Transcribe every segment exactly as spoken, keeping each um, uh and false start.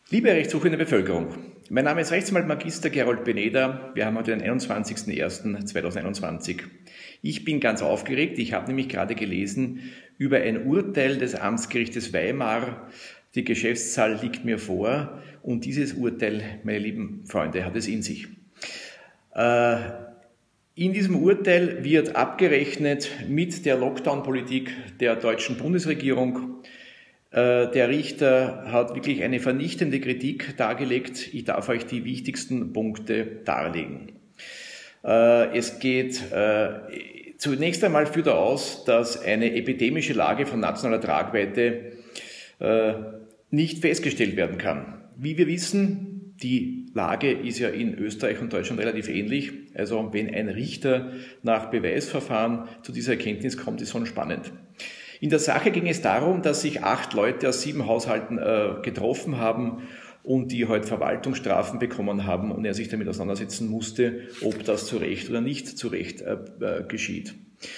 Liebe rechtssuchende Bevölkerung, mein Name ist Rechtsanwalt Magister Gerold Beneder. Wir haben heute den einundzwanzigsten ersten zweitausendeinundzwanzig. Ich bin ganz aufgeregt. Ich habe nämlich gerade gelesen über ein Urteil des Amtsgerichtes Weimar. Die Geschäftszahl liegt mir vor und dieses Urteil, meine lieben Freunde, hat es in sich. Äh, in diesem Urteil wird abgerechnet mit der Lockdown-Politik der deutschen Bundesregierung. Der Richter hat wirklich eine vernichtende Kritik dargelegt. Ich darf euch die wichtigsten Punkte darlegen. Es geht zunächst einmal führt er aus, dass eine epidemische Lage von nationaler Tragweite nicht festgestellt werden kann. Wie wir wissen, die Lage ist ja in Österreich und Deutschland relativ ähnlich. Also wenn ein Richter nach Beweisverfahren zu dieser Erkenntnis kommt, ist schon spannend. In der Sache ging es darum, dass sich acht Leute aus sieben Haushalten äh, getroffen haben und die heute Verwaltungsstrafen bekommen haben und er sich damit auseinandersetzen musste, ob das zu Recht oder nicht zu Recht äh, äh, geschieht.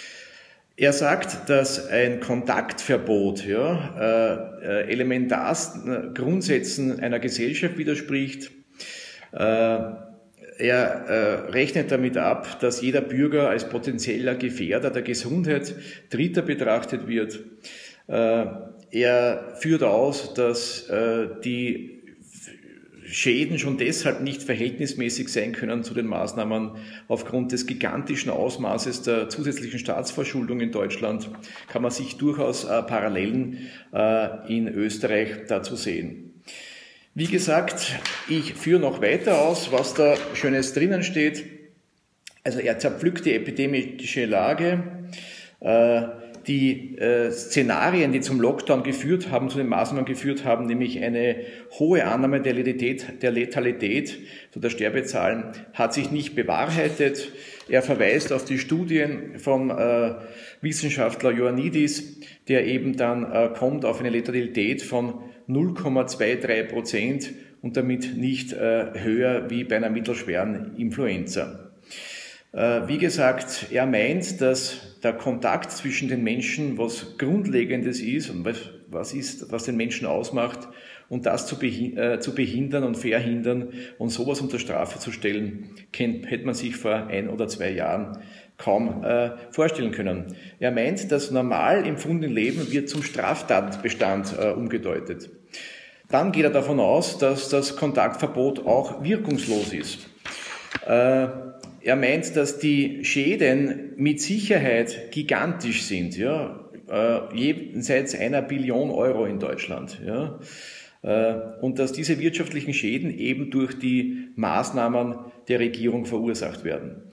Er sagt, dass ein Kontaktverbot ja, äh, elementarsten Grundsätzen einer Gesellschaft widerspricht. Äh, Er äh, rechnet damit ab, dass jeder Bürger als potenzieller Gefährder der Gesundheit Dritter betrachtet wird. Äh, er führt aus, dass äh, die Schäden schon deshalb nicht verhältnismäßig sein können zu den Maßnahmen aufgrund des gigantischen Ausmaßes der zusätzlichen Staatsverschuldung in Deutschland. Kann man sich durchaus äh, Parallelen äh, in Österreich dazu sehen. Wie gesagt, ich führe noch weiter aus, was da Schönes drinnen steht. Also er zerpflückt die epidemische Lage, äh, die äh, Szenarien, die zum Lockdown geführt haben, zu den Maßnahmen geführt haben, nämlich eine hohe Annahme der Letalität, der Letalität, so der Sterbezahlen, hat sich nicht bewahrheitet. Er verweist auf die Studien vom äh, Wissenschaftler Ioannidis, der eben dann äh, kommt auf eine Letalität von null Komma dreiundzwanzig Prozent und damit nicht äh, höher wie bei einer mittelschweren Influenza. Äh, wie gesagt, er meint, dass der Kontakt zwischen den Menschen was Grundlegendes ist und was, was ist, was den Menschen ausmacht und das zu, behi- äh, zu behindern und verhindern und sowas unter Strafe zu stellen, kennt, hätte man sich vor ein oder zwei Jahren kaum äh, vorstellen können. Er meint, das normal empfundene Leben wird zum Straftatbestand äh, umgedeutet. Dann geht er davon aus, dass das Kontaktverbot auch wirkungslos ist. Äh, er meint, dass die Schäden mit Sicherheit gigantisch sind, ja, äh, jenseits einer Billion Euro in Deutschland, ja, äh, und dass diese wirtschaftlichen Schäden eben durch die Maßnahmen der Regierung verursacht werden.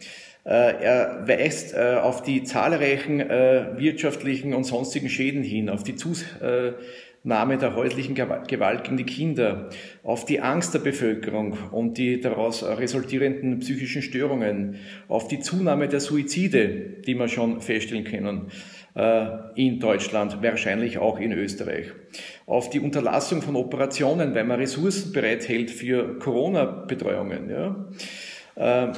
Er weist auf die zahlreichen wirtschaftlichen und sonstigen Schäden hin, auf die Zunahme der häuslichen Gewalt gegen die Kinder, auf die Angst der Bevölkerung und die daraus resultierenden psychischen Störungen, auf die Zunahme der Suizide, die wir schon feststellen können in Deutschland, wahrscheinlich auch in Österreich, auf die Unterlassung von Operationen, weil man Ressourcen bereithält für Corona-Betreuungen. Ja.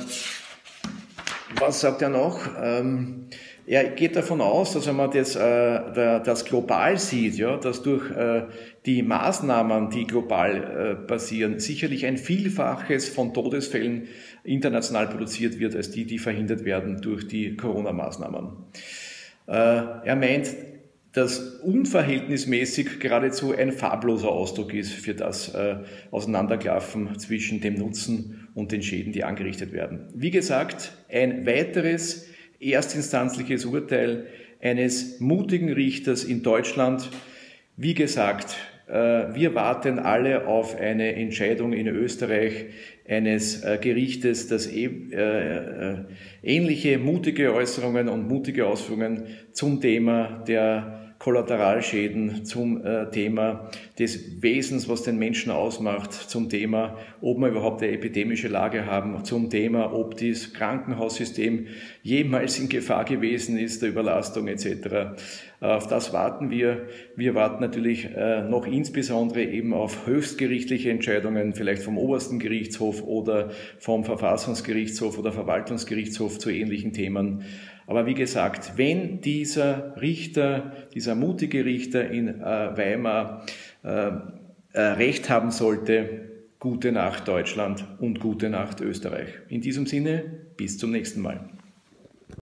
Was sagt er noch? Ähm, er geht davon aus, dass wenn man das, äh, das global sieht, ja, dass durch äh, die Maßnahmen, die global äh, passieren, sicherlich ein Vielfaches von Todesfällen international produziert wird, als die, die verhindert werden durch die Corona-Maßnahmen. Äh, er meint, dass unverhältnismäßig geradezu ein farbloser Ausdruck ist für das äh, Auseinanderklaffen zwischen dem Nutzen und den Schäden, die angerichtet werden. Wie gesagt, ein weiteres erstinstanzliches Urteil eines mutigen Richters in Deutschland. Wie gesagt, äh, wir warten alle auf eine Entscheidung in Österreich eines äh, Gerichtes, das e äh, äh, ähnliche mutige Äußerungen und mutige Ausführungen zum Thema der Kollateralschäden, zum äh, Thema des Wesens, was den Menschen ausmacht, zum Thema, ob wir überhaupt eine epidemische Lage haben, zum Thema, ob das Krankenhaussystem jemals in Gefahr gewesen ist, der Überlastung et cetera. Äh, auf das warten wir. Wir warten natürlich äh, noch insbesondere eben auf höchstgerichtliche Entscheidungen, vielleicht vom obersten Gerichtshof oder vom Verfassungsgerichtshof oder Verwaltungsgerichtshof zu ähnlichen Themen. Aber wie gesagt, wenn dieser Richter, dieser mutige Richter in äh, Weimar äh, äh, Recht haben sollte. Gute Nacht Deutschland und gute Nacht Österreich. In diesem Sinne, bis zum nächsten Mal.